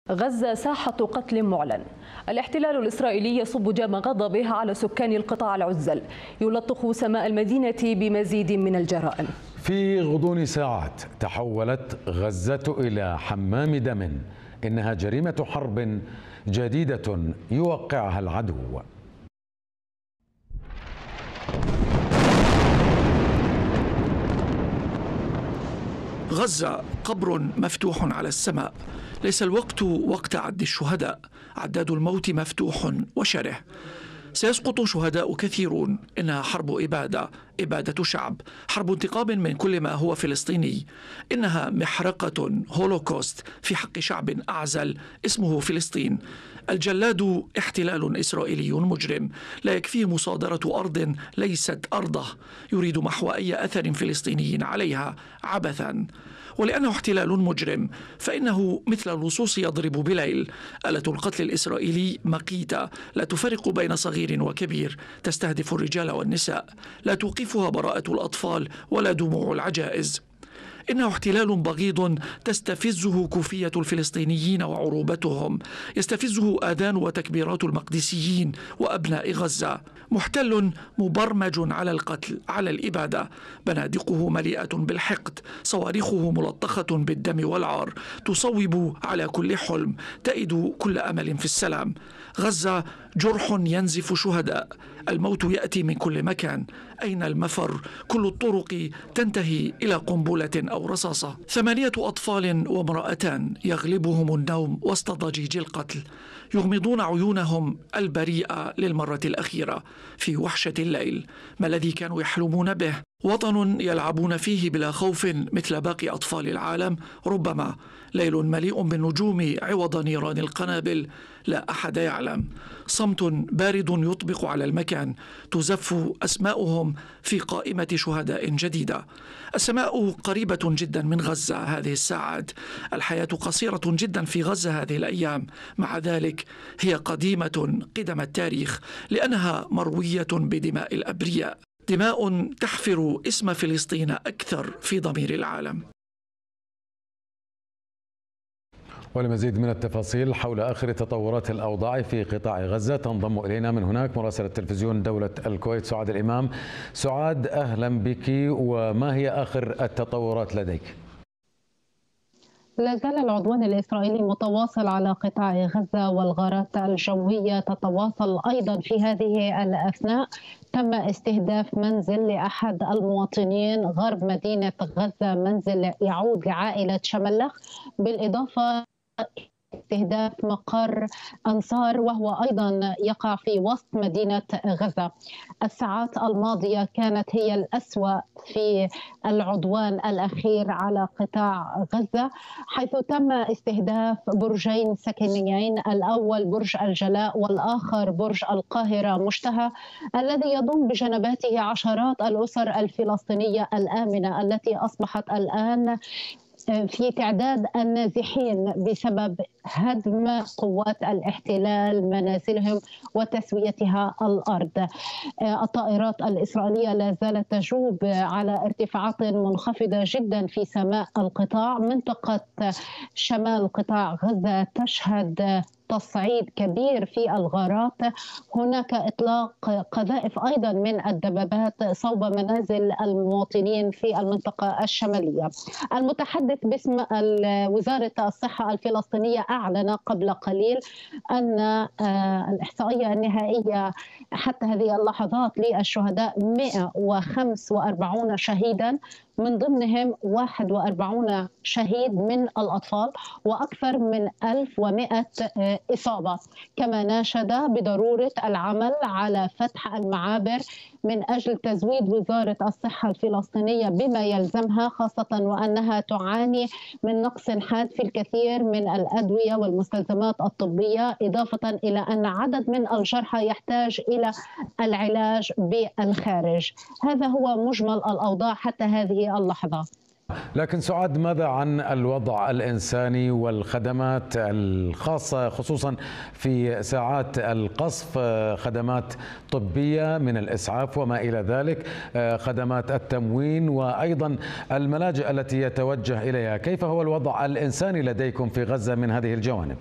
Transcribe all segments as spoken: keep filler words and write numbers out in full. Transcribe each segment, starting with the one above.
غزة ساحة قتل معلن. الاحتلال الإسرائيلي يصب جام غضبه على سكان القطاع العزل، يلطخ سماء المدينة بمزيد من الجرائم. في غضون ساعات تحولت غزة إلى حمام دم. إنها جريمة حرب جديدة يوقعها العدو. غزة قبر مفتوح على السماء. ليس الوقت وقت عد الشهداء، عداد الموت مفتوح وشره. سيسقط شهداء كثيرون. إنها حرب إبادة، إبادة شعب، حرب انتقام من كل ما هو فلسطيني. إنها محرقة هولوكوست في حق شعب أعزل اسمه فلسطين. الجلاد احتلال إسرائيلي مجرم، لا يكفيه مصادرة أرض ليست أرضه، يريد محو أي أثر فلسطيني عليها عبثا. ولأنه احتلال مجرم فإنه مثل اللصوص يضرب بليل. آلة القتل الإسرائيلي مقيتة، لا تفرق بين صغير وكبير، تستهدف الرجال والنساء، لا توقفها براءة الأطفال ولا دموع العجائز. إنه احتلال بغيض تستفزه كوفية الفلسطينيين وعروبتهم، يستفزه آذان وتكبيرات المقدسيين وأبناء غزة. محتل مبرمج على القتل، على الإبادة، بنادقه مليئة بالحقد، صواريخه ملطخة بالدم والعار، تصوب على كل حلم، تئد كل أمل في السلام. غزة جرح ينزف شهداء، الموت يأتي من كل مكان. أين المفر؟ كل الطرق تنتهي إلى قنبلة أو رصاصة. ثمانية أطفال وامرأتان يغلبهم النوم وسط ضجيج القتل، يغمضون عيونهم البريئة للمرة الأخيرة في وحشة الليل. ما الذي كانوا يحلمون به؟ وطن يلعبون فيه بلا خوف مثل باقي أطفال العالم؟ ربما ليل مليء بالنجوم عوض نيران القنابل، لا أحد يعلم. صمت بارد يطبق على المكان، تزف أسماؤهم في قائمة شهداء جديدة. السماء قريبة جدا من غزة هذه الساعات، الحياة قصيرة جدا في غزة هذه الأيام، مع ذلك هي قديمة قدم التاريخ، لأنها مروية بدماء الأبرياء، دماء تحفر اسم فلسطين أكثر في ضمير العالم. ولمزيد من التفاصيل حول آخر تطورات الأوضاع في قطاع غزة تنضم إلينا من هناك مراسلة تلفزيون دولة الكويت سعاد الإمام. سعاد، أهلا بك، وما هي آخر التطورات لديك؟ لا زال العدوان الإسرائيلي متواصل على قطاع غزة، والغارات الجوية تتواصل أيضا في هذه الأثناء. تم استهداف منزل لأحد المواطنين غرب مدينة غزة، منزل يعود لعائلة شملخ، بالإضافة استهداف مقر أنصار وهو أيضا يقع في وسط مدينة غزة. الساعات الماضية كانت هي الأسوأ في العدوان الأخير على قطاع غزة، حيث تم استهداف برجين سكنيين، الأول برج الجلاء والآخر برج القاهرة مشتهى، الذي يضم بجنباته عشرات الأسر الفلسطينية الآمنة التي أصبحت الآن في تعداد النازحين بسبب هدم قوات الاحتلال منازلهم وتسويتها الأرض. الطائرات الإسرائيلية لا زالت تجوب على ارتفاعات منخفضة جدا في سماء القطاع. منطقة شمال قطاع غزة تشهد تصعيد كبير في الغارات. هناك إطلاق قذائف أيضا من الدبابات صوب منازل المواطنين في المنطقة الشمالية. المتحدث باسم وزارة الصحة الفلسطينية أعلن قبل قليل أن الإحصائية النهائية حتى هذه اللحظات للشهداء مئة وخمسة وأربعين شهيدا، من ضمنهم واحد وأربعين شهيد من الأطفال، وأكثر من ألف ومئة إصابة. كما ناشد بضرورة العمل على فتح المعابر من أجل تزويد وزارة الصحة الفلسطينية بما يلزمها، خاصة وأنها تعاني من نقص حاد في الكثير من الأدوية والمستلزمات الطبية، إضافة إلى أن عدد من الجرحى يحتاج إلى العلاج بالخارج. هذا هو مجمل الأوضاع حتى هذه اللحظة. لكن سعاد، ماذا عن الوضع الإنساني والخدمات الخاصة خصوصا في ساعات القصف، خدمات طبية من الإسعاف وما إلى ذلك، خدمات التموين وأيضا الملاجئ التي يتوجه إليها؟ كيف هو الوضع الإنساني لديكم في غزة من هذه الجوانب؟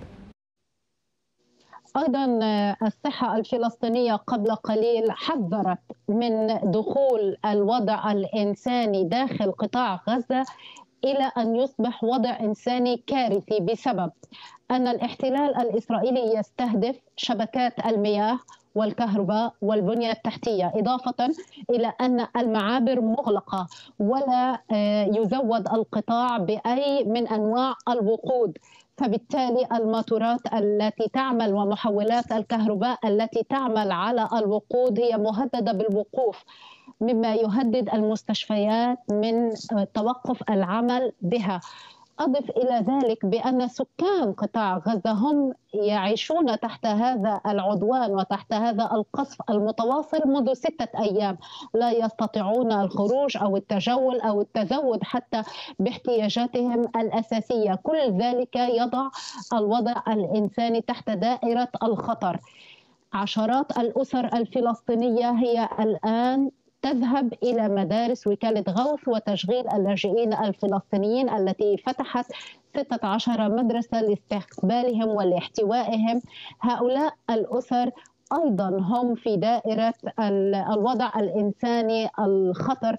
أيضا الصحة الفلسطينية قبل قليل حذرت من دخول الوضع الإنساني داخل قطاع غزة إلى أن يصبح وضع إنساني كارثي، بسبب أن الاحتلال الإسرائيلي يستهدف شبكات المياه والكهرباء والبنية التحتية، إضافة إلى أن المعابر مغلقة ولا يزود القطاع بأي من أنواع الوقود، فبالتالي الماتورات التي تعمل ومحولات الكهرباء التي تعمل على الوقود هي مهددة بالوقوف، مما يهدد المستشفيات من توقف العمل بها. أضف إلى ذلك بأن سكان قطاع غزة هم يعيشون تحت هذا العدوان وتحت هذا القصف المتواصل منذ ستة أيام، لا يستطيعون الخروج أو التجول أو التزود حتى باحتياجاتهم الأساسية. كل ذلك يضع الوضع الإنساني تحت دائرة الخطر. عشرات الأسر الفلسطينية هي الآن تذهب إلى مدارس وكالة غوث وتشغيل اللاجئين الفلسطينيين التي فتحت ستة عشر مدرسة لاستقبالهم ولاحتوائهم. هؤلاء الأسر أيضا هم في دائرة الوضع الإنساني الخطر،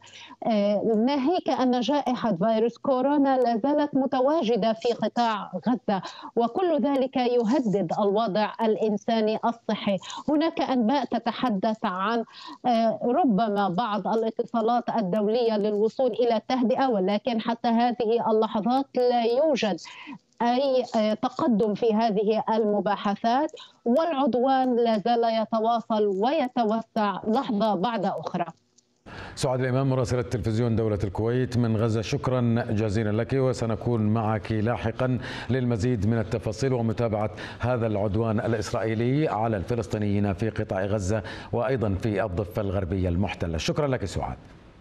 ناهيك أن جائحة فيروس كورونا لا زالت متواجدة في قطاع غزة، وكل ذلك يهدد الوضع الإنساني الصحي. هناك أنباء تتحدث عن ربما بعض الاتصالات الدولية للوصول إلى التهدئة، ولكن حتى هذه اللحظات لا يوجد أي تقدم في هذه المباحثات، والعدوان لا زال يتواصل ويتوسع لحظة بعد أخرى. سعاد الإمام، مراسلة تلفزيون دولة الكويت من غزة، شكرا جزيلا لك، وسنكون معك لاحقا للمزيد من التفاصيل ومتابعة هذا العدوان الإسرائيلي على الفلسطينيين في قطاع غزة وأيضا في الضفة الغربية المحتلة. شكرا لك سعاد.